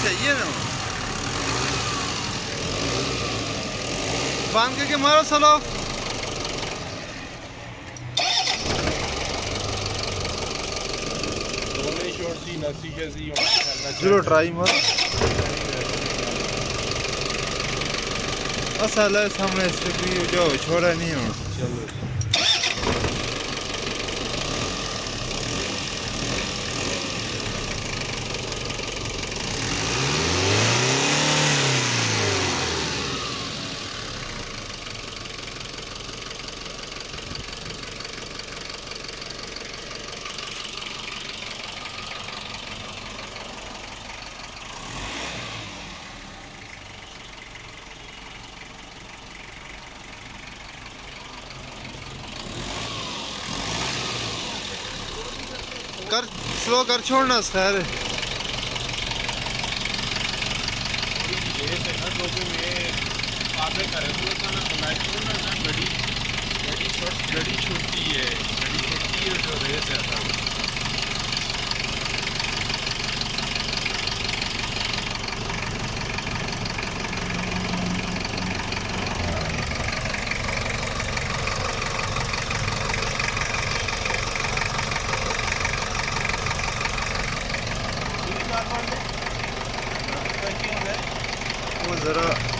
सही है ना। बांध के मारो चलो। चलो ट्राई मारो। असल है सामने से भी जो छोड़ा नहीं हो। चलो कर स्लो कर छोड़ना सर। गड़ी छोटी है जो रेस है। वो ज़रा